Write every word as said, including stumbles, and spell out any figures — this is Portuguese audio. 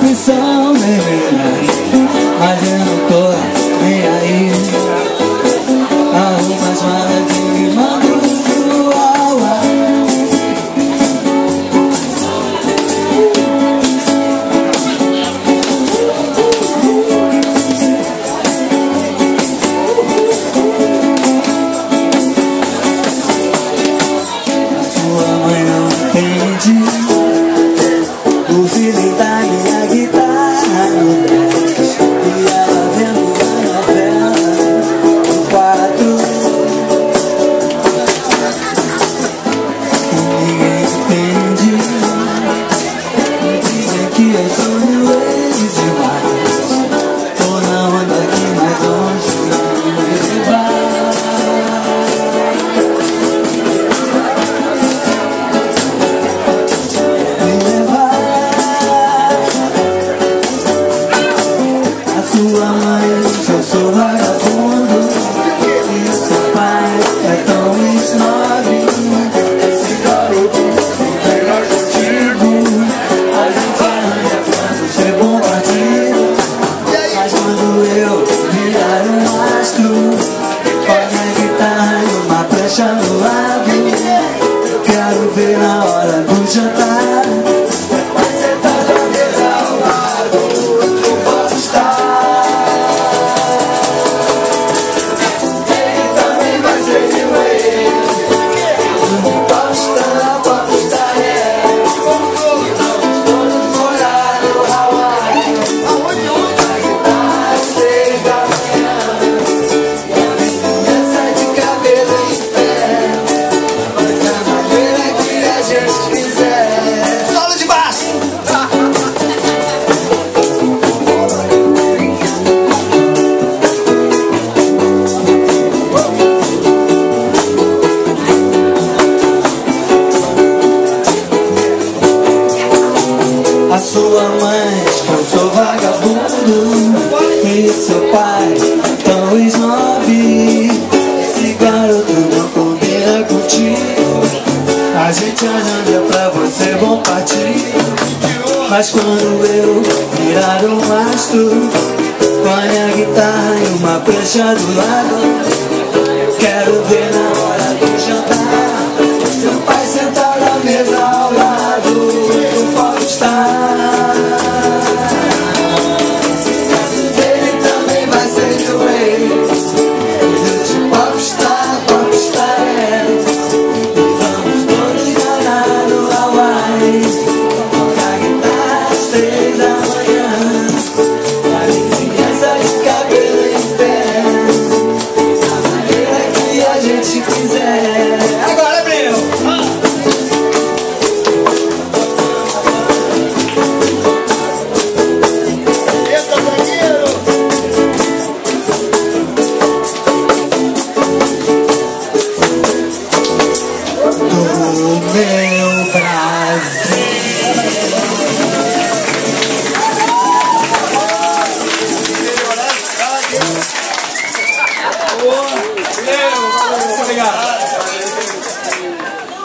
atenção, menina, mas eu não tô nem aí. Arruma as malas e me manda pro aula. A sua mãe não entende o filho da minha guitarra no dez, e ela vendo a novela no quatro. Ninguém entende, dizem que eu sou new age demais. Tô na onda que mais longe não me levar. Sua mãe diz que eu sou vagabundo e o seu pai é tão snob. Esse garoto não tem objetivo. A gente arranha quando ser bom partido, mas quando eu virar um astro, com a minha guitarra e uma prancha no lado, eu quero ver na hora do jantar. Vai sentar na mesa ao lado do popstar. A sua mãe diz que eu sou vagabundo e seu pai tão snob. Esse garoto não combina contigo. A gente arranja pra você bom partido, mas quando eu virar um astro, com a minha guitarra e uma prancha do lado, quero ver na hora do jantar seu pai sentar na mesa ao lado do popstar. Ele também vai ser new age, de popstar, popstar é. E vamos todos ganhar no Hawaii, com a guitarra às três da manhã.